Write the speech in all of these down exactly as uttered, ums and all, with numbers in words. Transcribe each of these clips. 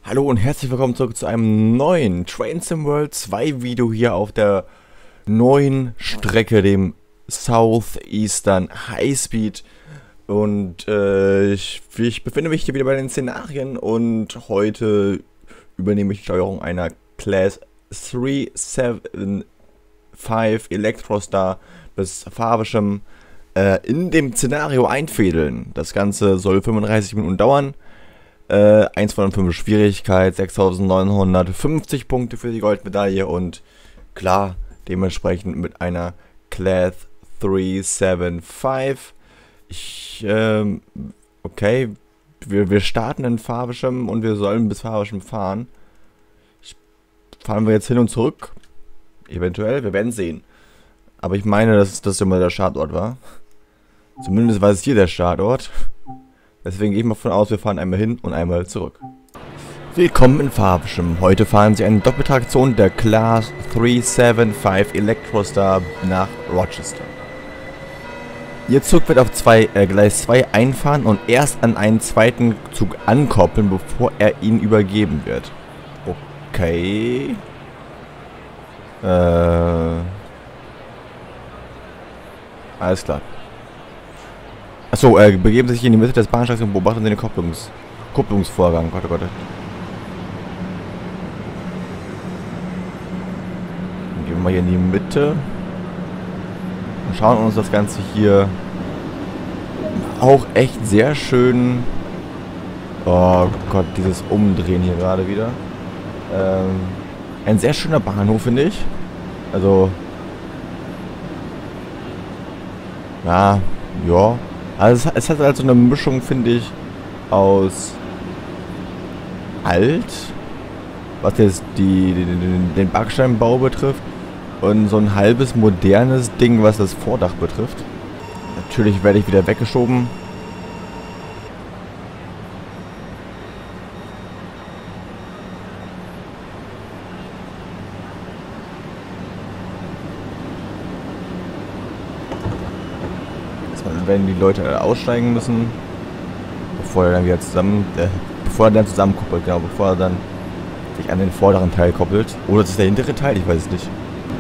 Hallo und herzlich willkommen zurück zu einem neuen Train Sim World zwei Video hier auf der neuen Strecke, dem Southeastern High Speed. Und äh, ich, ich befinde mich hier wieder bei den Szenarien und heute übernehme ich die Steuerung einer Class drei sieben fünf Electrostar bis Fahrbeschirm äh, in dem Szenario einfädeln. Das Ganze soll fünfunddreißig Minuten dauern. Äh, eins von fünf Schwierigkeit, sechstausendneunhundertfünfzig Punkte für die Goldmedaille und klar, dementsprechend mit einer Class drei sieben fünf. Ich, ähm, okay, wir, wir starten in Fahrbeschirm und wir sollen bis Fahrbeschirm fahren. Ich, fahren wir jetzt hin und zurück? Eventuell, wir werden sehen. Aber ich meine, dass das immer der Startort war. Zumindest war es hier der Startort. Deswegen gehe ich mal von aus, wir fahren einmal hin und einmal zurück. Willkommen in Fahrbeschirm. Heute fahren Sie eine Doppeltraktion der Class drei sieben fünf Electrostar nach Rochester. Ihr Zug wird auf zwei, äh, Gleis zwei einfahren und erst an einen zweiten Zug ankoppeln, bevor er ihn übergeben wird. Okay. Äh. Alles klar. Achso, äh, begeben Sie sich in die Mitte des Bahnsteigs und beobachten Sie den Kopplungs Kupplungsvorgang. Gott, oh Gott. Dann gehen wir mal hier in die Mitte. Und schauen uns das Ganze hier auch echt sehr schön. Oh Gott, dieses Umdrehen hier gerade wieder. Ähm, ein sehr schöner Bahnhof, finde ich. Also. Ja, ja. Also es, es hat halt so eine Mischung, finde ich, aus alt, was jetzt die, die, den, den Backsteinbau betrifft, und so ein halbes modernes Ding, was das Vordach betrifft. Natürlich werde ich wieder weggeschoben. Werden die Leute aussteigen müssen, bevor er dann wieder zusammen, äh, bevor er dann zusammenkoppelt, genau, bevor er dann sich an den vorderen Teil koppelt. Oder ist es der hintere Teil? Ich weiß es nicht.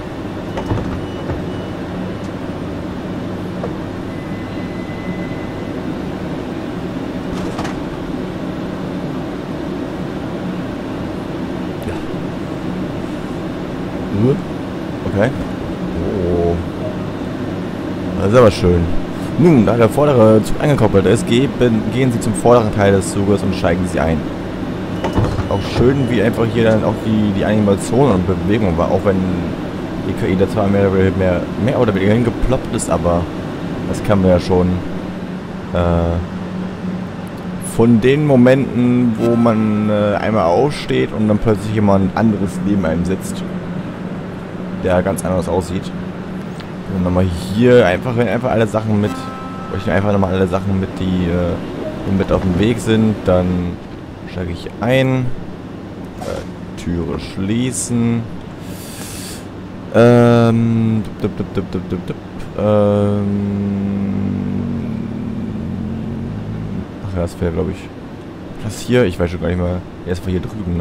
Ja. Okay. Oh. Das ist aber schön. Nun, da der vordere Zug angekoppelt ist, gehen, gehen Sie zum vorderen Teil des Zuges und steigen Sie ein. Auch schön, wie einfach hier dann auch die, die Animation und Bewegung war, auch wenn die K I da zwar mehr, mehr, mehr oder weniger hingeploppt ist, aber das kann man ja schon äh, von den Momenten, wo man äh, einmal aufsteht und dann plötzlich jemand anderes neben einem sitzt, der ganz anders aussieht. Und nochmal hier einfach, wenn einfach alle Sachen mit, ich einfach nochmal alle Sachen mit, die äh, mit auf dem Weg sind, dann steige ich ein, äh, Türe schließen, ähm, dup, dup, dup, dup, dup, dup, ähm, ach ja, das wäre, glaube ich, das hier, ich weiß schon gar nicht mehr, erstmal hier drüben, ne?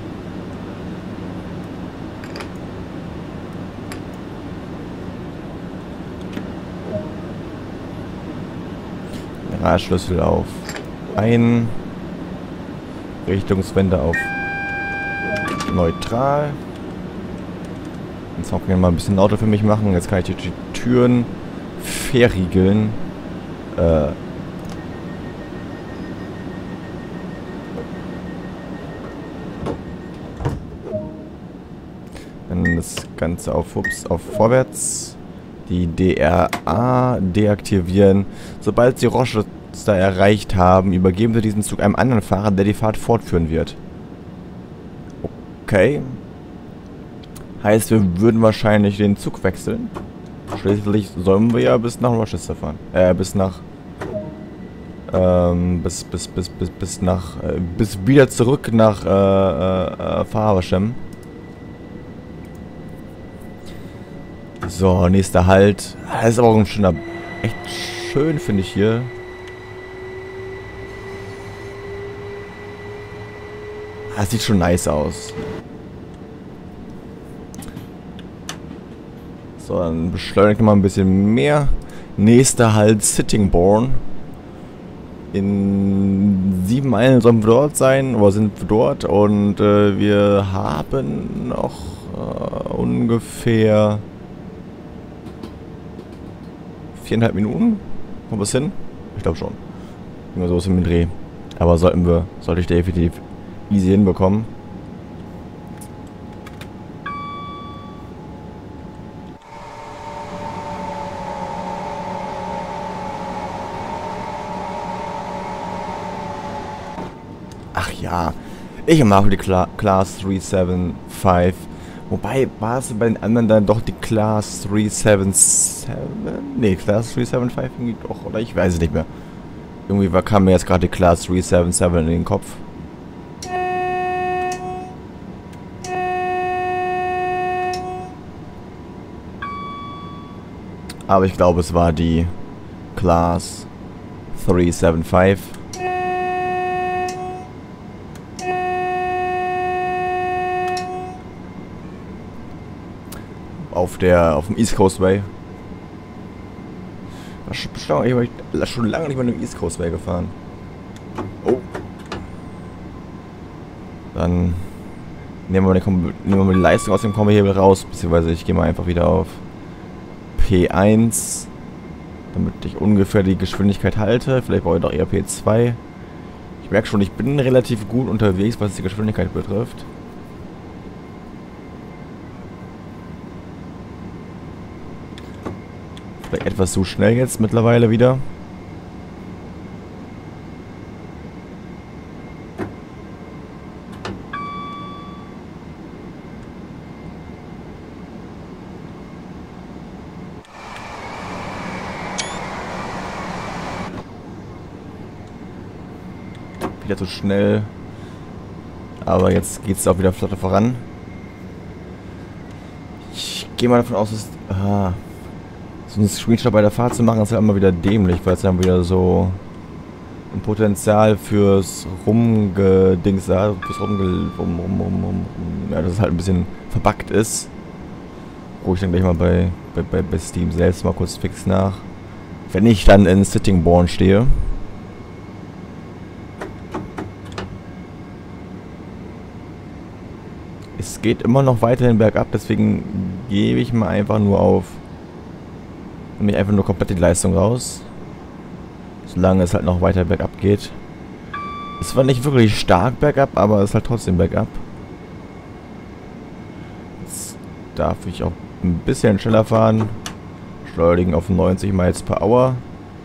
Schlüssel auf ein, Richtungswende auf neutral. Jetzt kann ich mal ein bisschen lauter für mich machen. Jetzt kann ich die, die Türen verriegeln. Äh Dann das Ganze auf, ups, auf vorwärts. Die D R A deaktivieren. Sobald Sie Rochester erreicht haben, übergeben Sie diesen Zug einem anderen Fahrer, der die Fahrt fortführen wird. Okay. Heißt, wir würden wahrscheinlich den Zug wechseln. Schließlich sollen wir ja bis nach Rochester fahren. Äh, bis nach... Ähm, bis, bis, bis, bis, bis nach... Äh, bis wieder zurück nach, äh, äh, äh Fahrbeschirm. So, nächster Halt. Das ist aber auch ein schöner... Echt schön, finde ich hier. Das sieht schon nice aus. So, dann beschleunigt mal ein bisschen mehr. Nächster Halt Sittingbourne. In sieben Meilen sollen wir dort sein, oder sind wir dort. Und äh, wir haben noch äh, ungefähr viereinhalb Minuten. Kommt was hin? Ich glaube schon. Immer so im Dreh. Aber sollten wir, sollte ich definitiv easy hinbekommen. Ach ja, ich mag die Cla Class drei sieben fünf. Wobei, war es bei den anderen dann doch die Class drei sieben sieben? Ne, Class drei sieben fünf irgendwie doch, oder? Ich weiß es nicht mehr. Irgendwie war, kam mir jetzt gerade die Class drei sieben sieben in den Kopf. Aber ich glaube, es war die Class drei sieben fünf. Auf der, auf dem East Coast Way. Ich bin schon lange nicht mehr mit dem East Coast Way gefahren. Oh. Dann nehmen wir, die, nehmen wir mal die Leistung aus dem Kombihebel raus, beziehungsweise ich gehe mal einfach wieder auf P eins, damit ich ungefähr die Geschwindigkeit halte. Vielleicht brauche ich doch eher P zwei. Ich merke schon, ich bin relativ gut unterwegs, was die Geschwindigkeit betrifft. Vielleicht etwas zu schnell jetzt mittlerweile wieder. Wieder zu schnell. Aber jetzt geht es auch wieder flotter voran. Ich gehe mal davon aus, dass... Ah, so ein Screenshot bei der Fahrt zu machen, ist ja immer wieder dämlich, weil es dann wieder so ein Potenzial fürs Rumgedings da, fürs Rumge... Rum, rum, rum, rum, ja, dass es halt ein bisschen verbuggt ist. Ruhe ich dann gleich mal bei, bei, bei, bei Steam selbst mal kurz fix nach. Wenn ich dann in Sittingbourne stehe. Es geht immer noch weiterhin bergab, deswegen gebe ich mal einfach nur auf. Nehme ich einfach nur komplett die Leistung raus. Solange es halt noch weiter bergab geht. Es war nicht wirklich stark bergab, aber es ist halt trotzdem bergab. Jetzt darf ich auch ein bisschen schneller fahren. Beschleunigen auf neunzig Miles per Hour.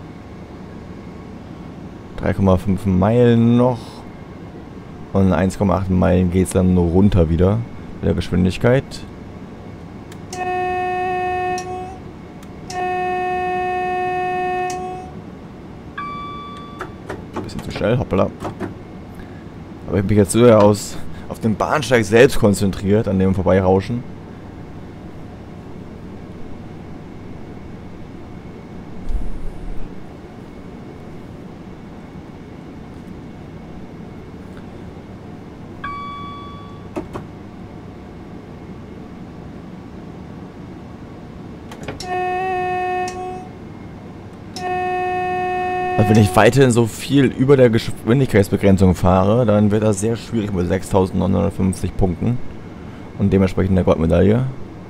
drei Komma fünf Meilen noch. Und eins Komma acht Meilen geht es dann nur runter wieder. Mit der Geschwindigkeit. Bisschen zu schnell, hoppala. Aber ich habe mich jetzt so aus auf den Bahnsteig selbst konzentriert, an dem Vorbeirauschen. Also wenn ich weiterhin so viel über der Geschwindigkeitsbegrenzung fahre, dann wird das sehr schwierig mit sechstausendneunhundertfünfzig Punkten und dementsprechend der Goldmedaille.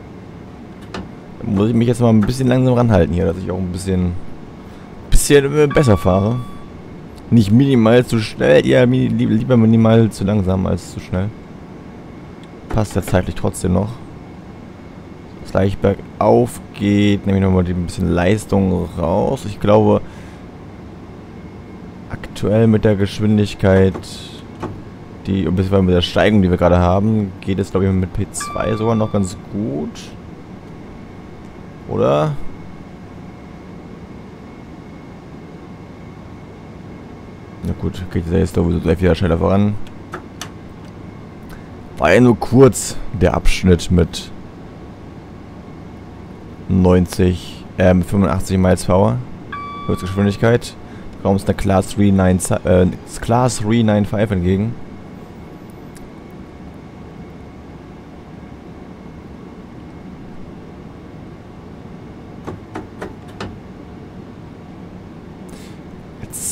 Da muss ich mich jetzt mal ein bisschen langsam ranhalten hier, dass ich auch ein bisschen, bisschen besser fahre. Nicht minimal zu schnell, eher lieber minimal zu langsam als zu schnell. Passt ja zeitlich trotzdem noch. Das gleich bergauf geht, nehme ich nochmal ein bisschen Leistung raus. Ich glaube... Aktuell mit der Geschwindigkeit, die beziehungsweise mit der Steigung, die wir gerade haben, geht es, glaube ich, mit P zwei sogar noch ganz gut. Oder? Na gut, geht jetzt sowieso gleich wieder schneller voran. War ja nur kurz der Abschnitt mit neunzig, äh, mit fünfundachtzig Miles per Hour. Höchstgeschwindigkeit. Da kommt uns eine Class drei neun fünf entgegen.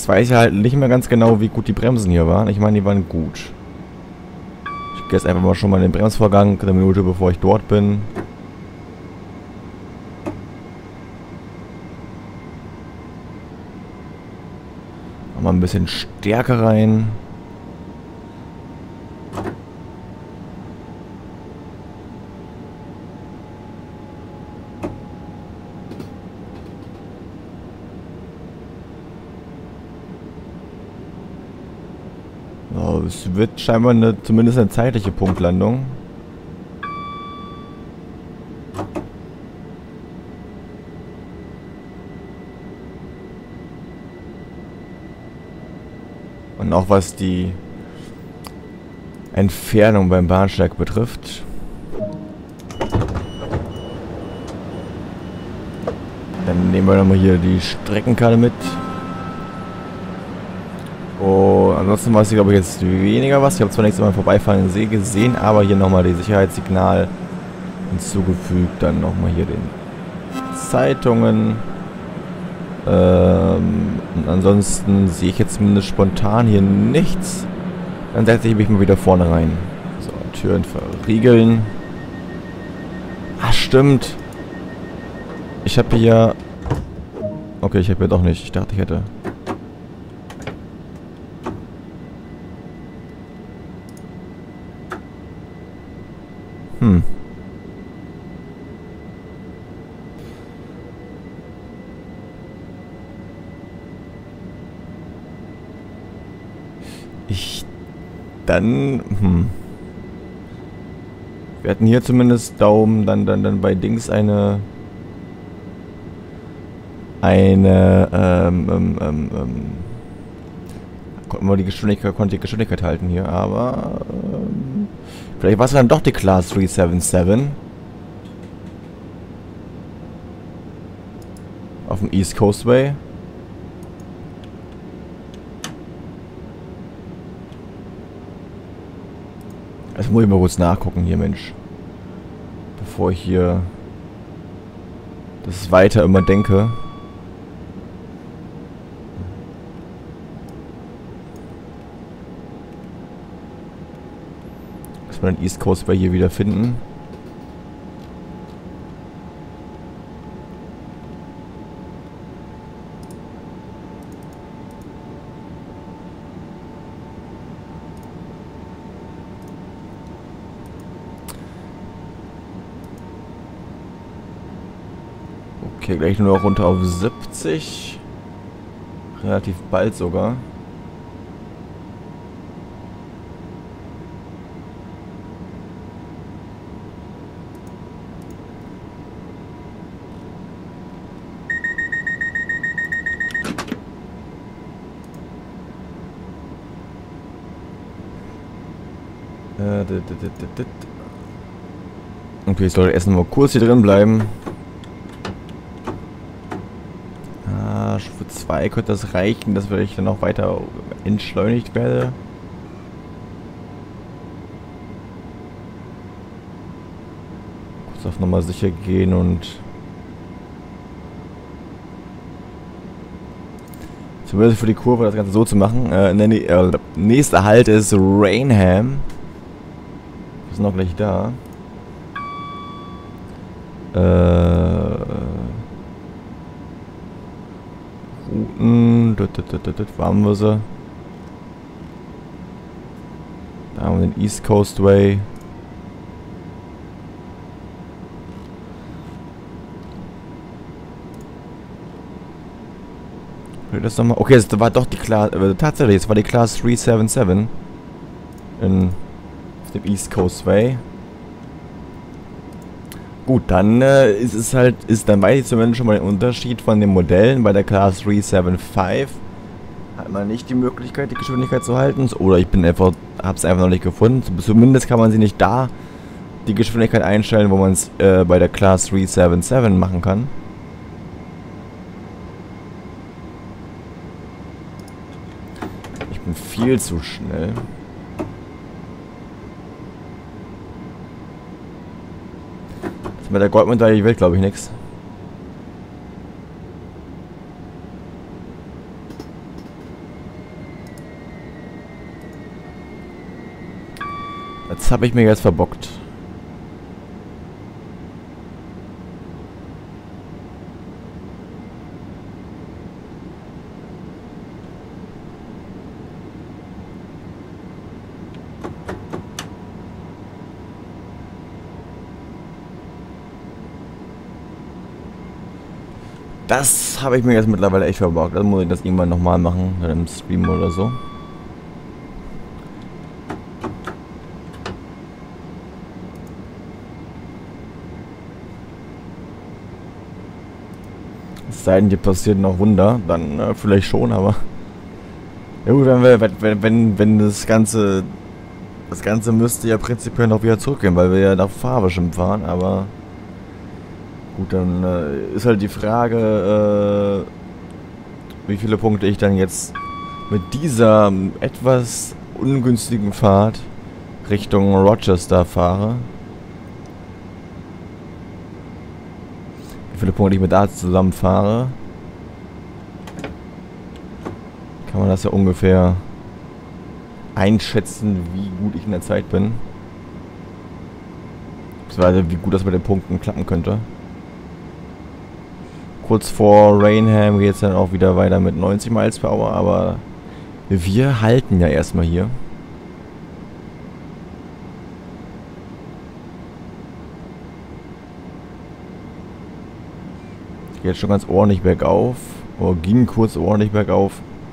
Jetzt weiß ich halt nicht mehr ganz genau, wie gut die Bremsen hier waren. Ich meine, die waren gut. Ich gehe jetzt einfach mal schon mal in den Bremsvorgang, eine Minute bevor ich dort bin. Mal ein bisschen Stärke rein. So, es wird scheinbar eine, zumindest eine zeitliche Punktlandung. Und auch was die Entfernung beim Bahnsteig betrifft. Dann nehmen wir nochmal hier die Streckenkarte mit. Oh, ansonsten weiß ich, glaube ich, jetzt weniger was. Ich habe zwar nichts Mal vorbeifahren gesehen, aber hier nochmal die Sicherheitssignal hinzugefügt. Dann nochmal hier den Zeitungen. Ähm, und ansonsten sehe ich jetzt zumindest spontan hier nichts. Dann setze ich mich mal wieder vorne rein. So, Türen verriegeln. Ah, stimmt. Ich habe hier... Okay, ich habe hier doch nicht. Ich dachte, ich hätte... Hm. Ich... Dann... Hm. Wir hatten hier zumindest Daumen, dann, dann, dann bei Dings eine... Eine, ähm, ähm, ähm, ähm... Konnten wir die Geschwindigkeit, konnte die Geschwindigkeit halten hier, aber... Ähm, vielleicht war es dann doch die Class drei sieben sieben. Auf dem East Coastway. Das muss ich mal kurz nachgucken hier, Mensch. Bevor ich hier das weiter immer denke. Dass wir den East Coastway hier wieder finden. Okay, gleich nur noch runter auf siebzig. Relativ bald sogar. Äh, dit, dit, dit, dit. Okay, ich sollte erst noch mal kurz hier drin bleiben. Für zwei könnte das reichen, dass ich dann auch weiter entschleunigt werde. Kurz auf Nummer sicher gehen und zumindest für die Kurve das Ganze so zu machen. Äh, der nächste Halt ist Rainham. Wir sind noch gleich da. Äh... Routen, wo haben wir sie? Da haben wir den East Coastway. Das noch mal. Okay, das war doch die Class. Äh, tatsächlich, es war die Class drei sieben sieben. In, auf dem East Coastway. Gut, dann äh, ist es halt, ist dann weiß ich zumindest schon mal den Unterschied von den Modellen. Bei der Class drei sieben fünf hat man nicht die Möglichkeit, die Geschwindigkeit zu halten. Oder ich bin einfach, hab's einfach noch nicht gefunden. Zumindest kann man sie nicht da die Geschwindigkeit einstellen, wo man es äh, bei der Class drei sieben sieben machen kann. Ich bin viel zu schnell. Mit der Goldmedaille will, glaube ich, nichts. Das habe ich mir jetzt verbockt. Das habe ich mir jetzt mittlerweile echt verbockt. Dann muss ich das irgendwann nochmal machen, dann im Stream oder so. Es sei denn, dir passiert noch Wunder, dann äh, vielleicht schon, aber... Ja gut, wenn, wir, wenn, wenn, wenn das Ganze... Das Ganze müsste ja prinzipiell noch wieder zurückgehen, weil wir ja nach Fahrbeschirm fahren, aber... Gut, dann äh, ist halt die Frage, äh, wie viele Punkte ich dann jetzt mit dieser etwas ungünstigen Fahrt Richtung Rochester fahre. Wie viele Punkte ich mit da zusammen fahre. Kann man das ja ungefähr einschätzen, wie gut ich in der Zeit bin. Beziehungsweise wie gut das mit den Punkten klappen könnte. Kurz vor Rainham geht es dann auch wieder weiter mit neunzig Miles per Hour, aber wir halten ja erstmal hier. Geht jetzt schon ganz ordentlich bergauf. Oder ging kurz ordentlich bergauf.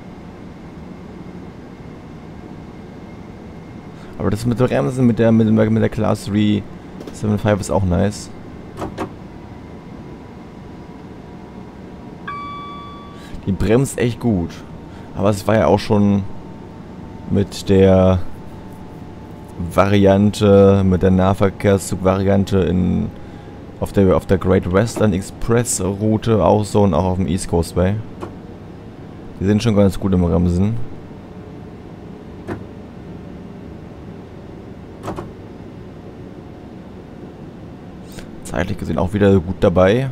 Aber das mit der Bremsen mit der mit, mit der Class drei fünfundsiebzig ist auch nice. Die bremst echt gut. Aber es war ja auch schon mit der Variante, mit der Nahverkehrszug-Variante in auf der auf der Great Western Express Route auch so und auch auf dem East Coast Way. Die sind schon ganz gut im Bremsen. Zeitlich gesehen auch wieder gut dabei.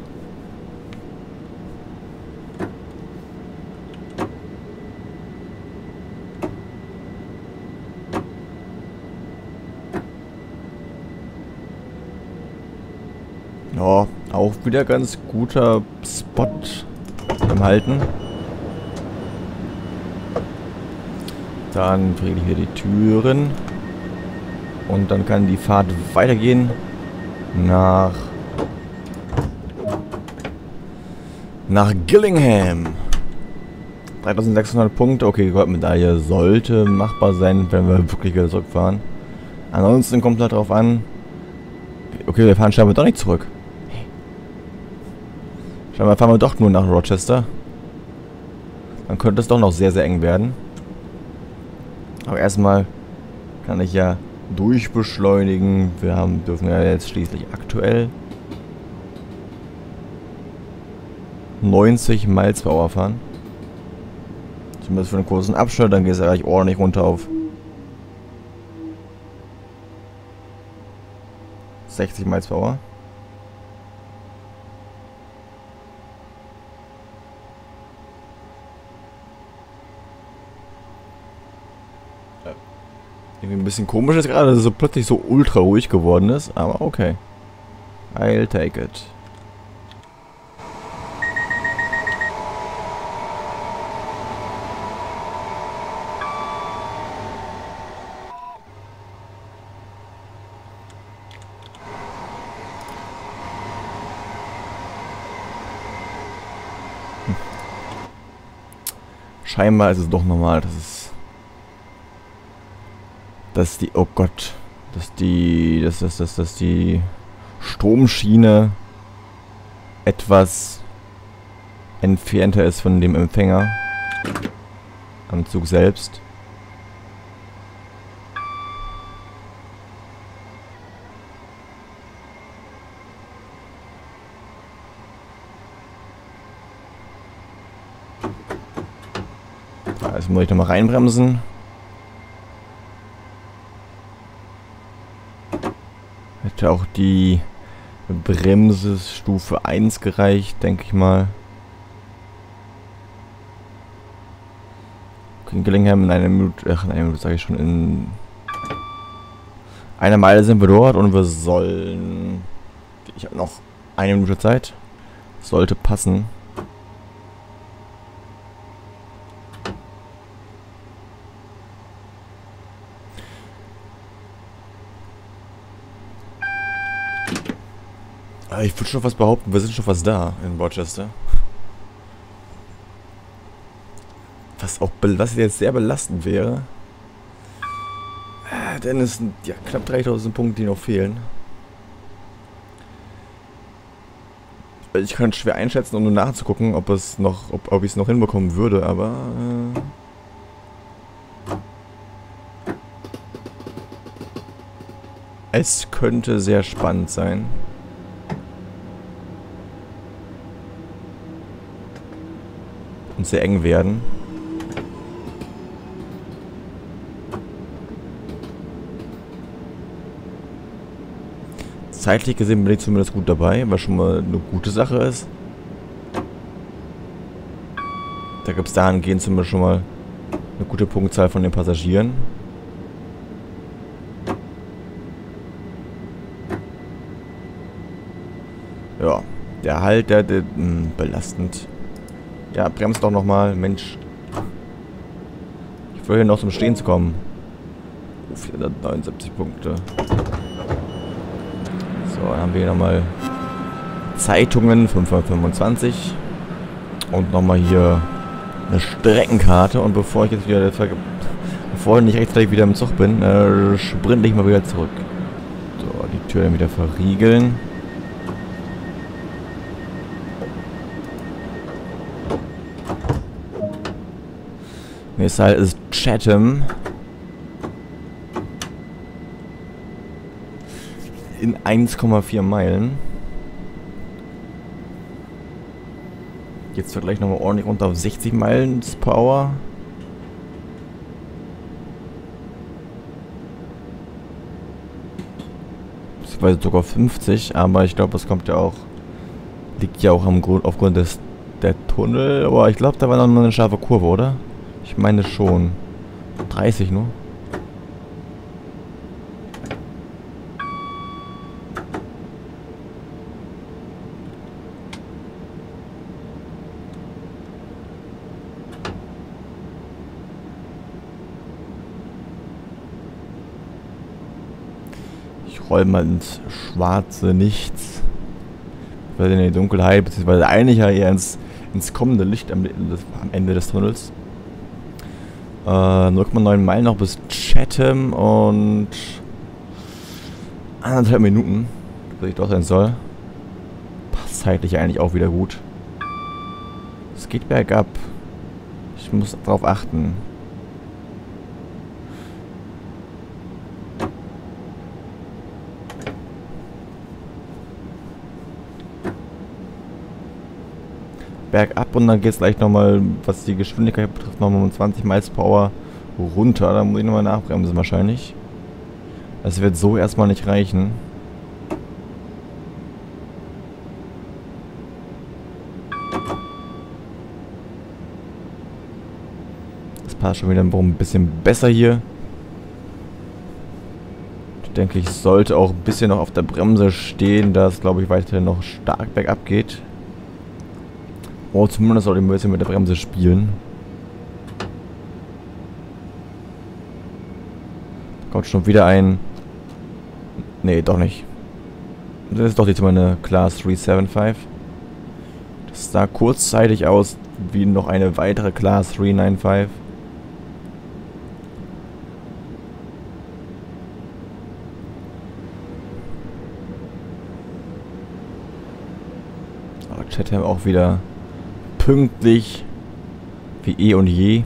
Ja, auch wieder ganz guter Spot beim Halten. Dann drehe ich hier die Türen. Und dann kann die Fahrt weitergehen nach nach Gillingham. dreitausendsechshundert Punkte. Okay, die Goldmedaille sollte machbar sein, wenn wir wirklich wieder zurückfahren. Ansonsten kommt halt drauf an. Okay, wir fahren scheinbar doch nicht zurück. Scheinbar fahren wir doch nur nach Rochester. Dann könnte es doch noch sehr, sehr eng werden. Aber erstmal kann ich ja durchbeschleunigen. Wir haben, dürfen ja jetzt schließlich aktuell neunzig Miles per Hour fahren. Zumindest für einen kurzen Abschnitt, dann geht es ja gleich ordentlich runter auf sechzig Miles per Hour. Irgendwie ein bisschen komisch ist gerade, dass es so plötzlich so ultra ruhig geworden ist, aber okay. I'll take it. Hm. Scheinbar ist es doch normal, dass es dass die, oh Gott, dass die, dass, dass, dass, dass die Stromschiene etwas entfernter ist von dem Empfänger am Zug selbst. Da, jetzt muss ich nochmal reinbremsen. Hätte auch die Bremse Stufe eins gereicht, denke ich mal. In Gillingham in einer Minute, ach in einer Minute sage ich schon, in Eine Meile sind wir dort und wir sollen... Ich habe noch eine Minute Zeit. Sollte passen. Ich würde schon was behaupten, wir sind schon fast da in Rochester. Was auch was jetzt sehr belastend wäre. Äh, denn es sind ja knapp dreitausend Punkte, die noch fehlen. Ich kann schwer einschätzen, um nur nachzugucken, ob es noch, ob, ob ich es noch hinbekommen würde, aber äh, es könnte sehr spannend sein. Und sehr eng werden. Zeitlich gesehen bin ich zumindest gut dabei, was schon mal eine gute Sache ist. Da gibt es dahingehend zumindest schon mal eine gute Punktzahl von den Passagieren. Ja, der Halt, der, der mh, belastend. Ja, bremst doch nochmal, Mensch. Ich will hier noch zum Stehen zu kommen. Oh, vierhundertneunundsiebzig Punkte. So, dann haben wir hier nochmal Zeitungen, fünfhundertfünfundzwanzig. Und nochmal hier eine Streckenkarte. Und bevor ich jetzt wieder, bevor ich nicht rechtzeitig wieder im Zug bin, äh, sprinte ich mal wieder zurück. So, die Tür dann wieder verriegeln. Nächster Halt ist Chatham. In eins Komma vier Meilen. Jetzt wird gleich nochmal ordentlich runter auf sechzig Meilen Power. Beziehungsweise sogar fünfzig, aber ich glaube, das kommt ja auch. Liegt ja auch am Grund, aufgrund des der Tunnel. Aber ich glaube, da war noch mal eine scharfe Kurve, oder? Ich meine schon. dreißig nur. Ich roll mal ins schwarze Nichts. Weil in die Dunkelheit, beziehungsweise eigentlich ja eher ins, ins kommende Licht am, am Ende des Tunnels. null Komma neun Meilen noch bis Chatham und anderthalb Minuten, bis ich dort sein soll. Passt zeitlich eigentlich auch wieder gut. Es geht bergab. Ich muss darauf achten. Bergab und dann geht es gleich nochmal, was die Geschwindigkeit betrifft, nochmal um zwanzig Miles per Hour runter. Da muss ich nochmal nachbremsen wahrscheinlich. Das wird so erstmal nicht reichen. Das passt schon wieder ein bisschen besser hier. Ich denke, ich sollte auch ein bisschen noch auf der Bremse stehen, da es, glaube ich, weiterhin noch stark bergab geht. Oh, zumindest sollte ich ein bisschen mit der Bremse spielen. Da kommt schon wieder ein... Nee, doch nicht. Das ist doch jetzt mal eine Class drei sieben fünf. Das sah kurzzeitig aus wie noch eine weitere Class drei neun fünf. Aber Chatham auch wieder pünktlich wie eh und je.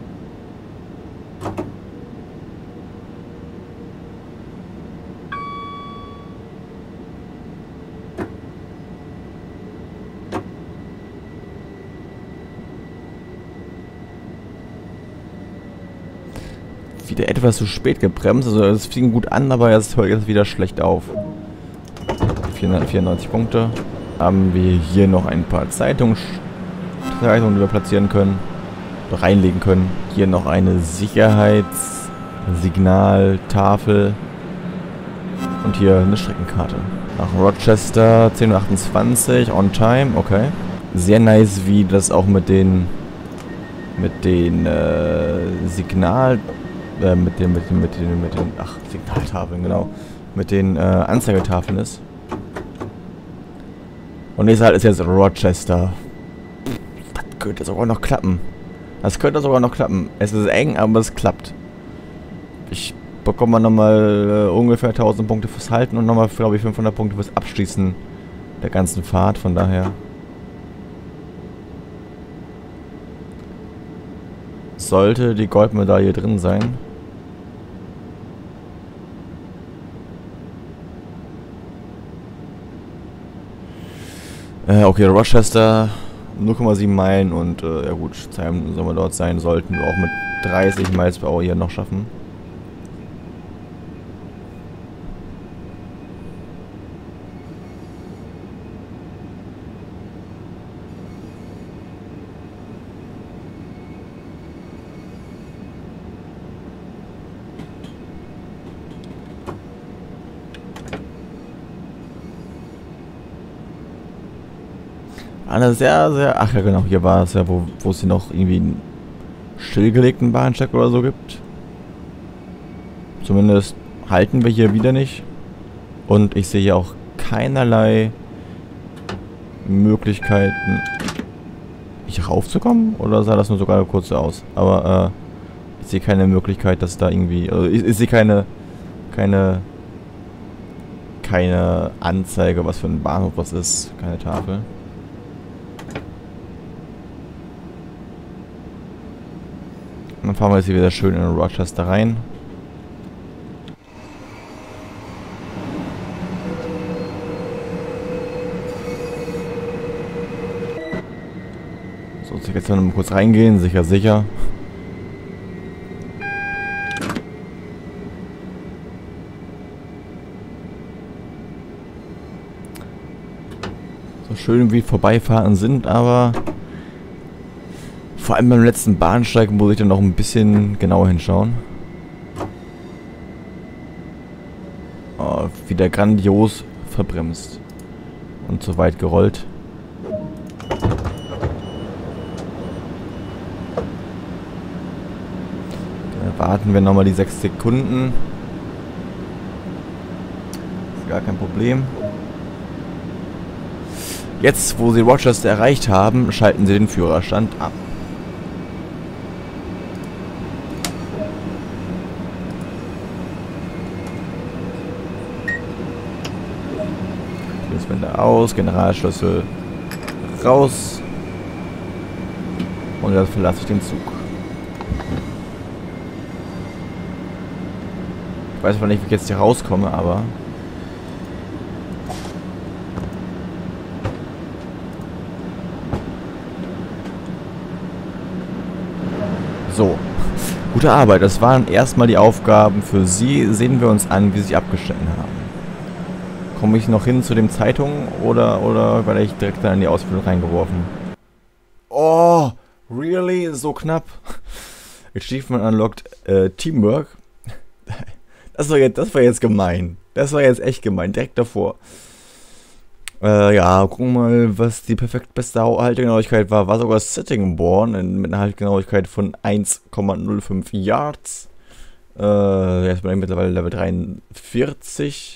Wieder etwas zu spät gebremst, also es fing gut an, aber es hört jetzt wieder schlecht auf. vierhundertvierundneunzig Punkte. Haben wir hier noch ein paar Zeitungs Zeitungen, die wir platzieren können, oder reinlegen können. Hier noch eine Sicherheitssignaltafel. Und hier eine Streckenkarte. Nach Rochester, zehn Uhr achtundzwanzig, on time, okay. Sehr nice, wie das auch mit den mit den äh, Signal äh, mit den mit den mit den mit den ach Signaltafeln, genau, mit den äh, Anzeigetafeln ist. Und nächstes Halt ist jetzt Rochester. Das könnte sogar noch klappen. Das könnte sogar noch klappen. Es ist eng, aber es klappt. Ich bekomme nochmal äh, ungefähr tausend Punkte fürs Halten und nochmal, glaube ich, fünfhundert Punkte fürs Abschließen der ganzen Fahrt. Von daher sollte die Goldmedaille drin sein. Äh, okay, Rochester, null Komma sieben Meilen und äh, ja gut, zwei Minuten sollen wir dort sein, sollten wir auch mit dreißig Miles per Hour hier noch schaffen. Eine sehr, sehr... Ach ja genau, hier war es ja, wo, wo es hier noch irgendwie einen stillgelegten Bahnsteig oder so gibt. Zumindest halten wir hier wieder nicht. Und ich sehe hier auch keinerlei Möglichkeiten, hier raufzukommen. Oder sah das nur sogar kurz so aus? Aber äh, ich sehe keine Möglichkeit, dass da irgendwie... Also ich, ich sehe keine... Keine... Keine Anzeige, was für ein Bahnhof das ist. Keine Tafel. Und dann fahren wir jetzt hier wieder schön in Rochester rein. So, jetzt noch mal kurz reingehen. Sicher, sicher. So schön wie Vorbeifahren sind, aber... Vor allem beim letzten Bahnsteig muss ich dann noch ein bisschen genauer hinschauen. Oh, wieder grandios verbremst. Und zu weit gerollt. Dann warten wir nochmal die sechs Sekunden. Ist gar kein Problem. Jetzt, wo sie Rochester erreicht haben, schalten sie den Führerstand ab. Wende aus, Generalschlüssel raus und dann verlasse ich den Zug. Ich weiß zwar nicht, wie ich jetzt hier rauskomme, aber so, gute Arbeit. Das waren erstmal die Aufgaben für Sie. Sehen wir uns an, wie Sie abgeschnitten haben. Komme ich noch hin zu den Zeitungen oder, oder werde ich direkt dann in die Ausbildung reingeworfen? Oh, really? So knapp? Achievement unlocked, äh, Teamwork. Das war, jetzt, das war jetzt gemein. Das war jetzt echt gemein, direkt davor. Äh, ja, gucken wir mal, was die perfekt beste Haltegenauigkeit war. War sogar Sitting Born mit einer Haltegenauigkeit von eins Komma null fünf Yards. Äh, jetzt bin ich mittlerweile Level dreiundvierzig.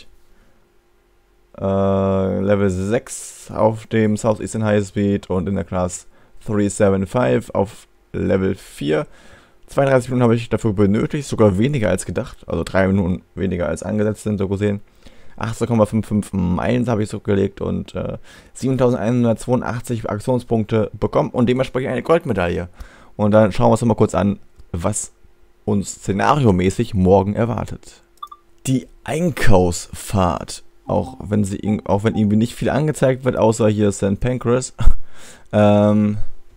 Uh, Level sechs auf dem Southeastern Highspeed und in der Class drei sieben fünf auf Level vier. zweiunddreißig Minuten habe ich dafür benötigt, sogar weniger als gedacht, also drei Minuten weniger als angesetzt sind, so gesehen. achtzehn Komma fünfundfünfzig Meilen habe ich zurückgelegt und äh, siebentausendeinhundertzweiundachtzig Aktionspunkte bekommen und dementsprechend eine Goldmedaille. Und dann schauen wir uns mal kurz an, was uns szenariomäßig morgen erwartet. Die Einkaufsfahrt. Auch wenn sie auch wenn irgendwie nicht viel angezeigt wird, außer hier Sankt Pancras, ähm,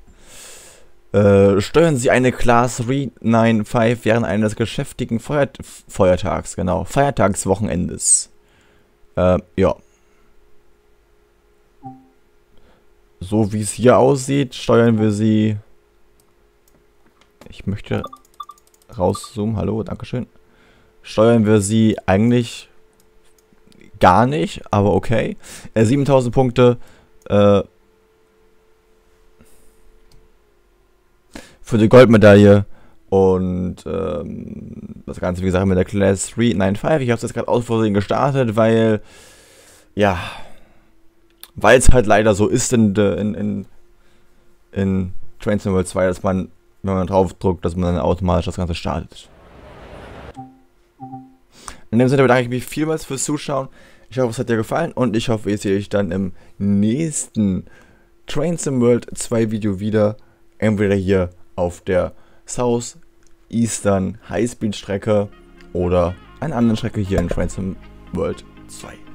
äh, steuern sie eine Class drei neun fünf während eines geschäftigen Feuer Feiertags, genau, Feiertagswochenendes. Äh, ja. So wie es hier aussieht, steuern wir sie. Ich möchte rauszoomen, hallo, dankeschön. Steuern wir sie eigentlich gar nicht, aber okay. Äh, siebentausend Punkte äh, für die Goldmedaille. Und ähm, das Ganze, wie gesagt, mit der Class drei neun fünf. Ich habe es jetzt gerade aus Versehen gestartet, weil, ja, weil es halt leider so ist in, in, in, in Train Sim World zwei, dass man, wenn man drauf drückt, dass man dann automatisch das Ganze startet. In dem Sinne bedanke ich mich vielmals fürs Zuschauen. Ich hoffe, es hat dir gefallen und ich hoffe, ich sehe euch dann im nächsten Train Sim World zwei Video wieder. Entweder hier auf der South Eastern Highspeed Strecke oder einer anderen Strecke hier in Train Sim World zwei.